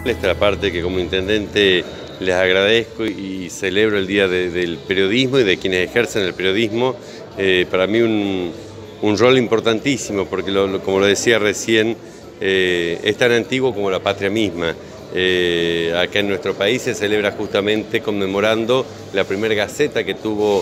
Esta es la parte que como intendente les agradezco y celebro el Día del Periodismo y de quienes ejercen el periodismo. Para mí un rol importantísimo porque como lo decía recién, es tan antiguo como la patria misma. Acá en nuestro país se celebra justamente conmemorando la primera gaceta que tuvo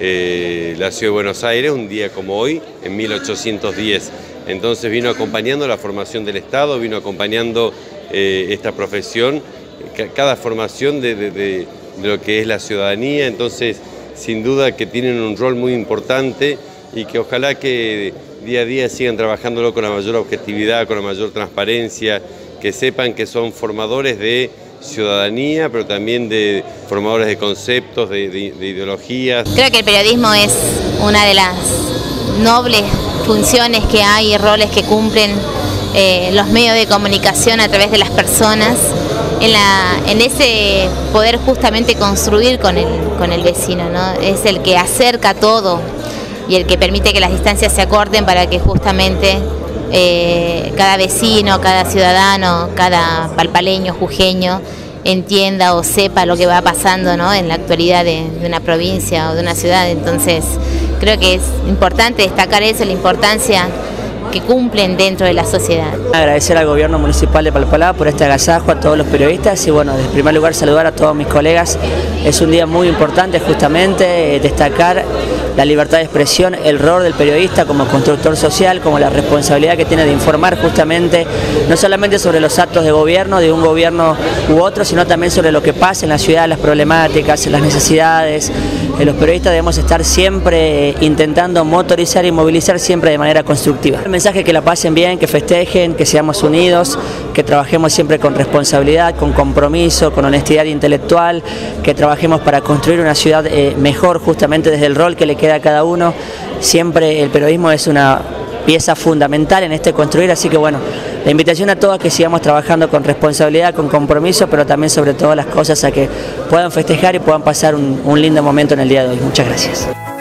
la ciudad de Buenos Aires, un día como hoy, en 1810. Entonces vino acompañando la formación del Estado, vino acompañando esta profesión, cada formación de lo que es la ciudadanía. Entonces sin duda que tienen un rol muy importante y que ojalá que día a día sigan trabajándolo con la mayor objetividad, con la mayor transparencia, que sepan que son formadores de ciudadanía, pero también de formadores de conceptos, de ideologías. Creo que el periodismo es una de las nobles funciones que hay y roles que cumplen los medios de comunicación a través de las personas, en ese poder justamente construir con el vecino, ¿no? Es el que acerca todo y el que permite que las distancias se acorten para que justamente cada vecino, cada ciudadano, cada palpaleño, jujeño entienda o sepa lo que va pasando, ¿no?, en la actualidad de una provincia o de una ciudad. Entonces creo que es importante destacar eso, la importancia que cumplen dentro de la sociedad. Agradecer al gobierno municipal de Palpalá por este agasajo, a todos los periodistas y bueno, en primer lugar saludar a todos mis colegas. Es un día muy importante justamente destacar la libertad de expresión, el rol del periodista como constructor social, como la responsabilidad que tiene de informar justamente, no solamente sobre los actos de gobierno, de un gobierno u otro, sino también sobre lo que pasa en la ciudad, las problemáticas, las necesidades. Los periodistas debemos estar siempre intentando motorizar y movilizar siempre de manera constructiva. El mensaje es que la pasen bien, que festejen, que seamos unidos, que trabajemos siempre con responsabilidad, con compromiso, con honestidad intelectual, que trabajemos para construir una ciudad mejor justamente desde el rol que le queda a cada uno. Siempre el periodismo es una pieza fundamental en este construir, así que bueno, la invitación a todos a que sigamos trabajando con responsabilidad, con compromiso, pero también sobre todas las cosas a que puedan festejar y puedan pasar un lindo momento en el día de hoy. Muchas gracias.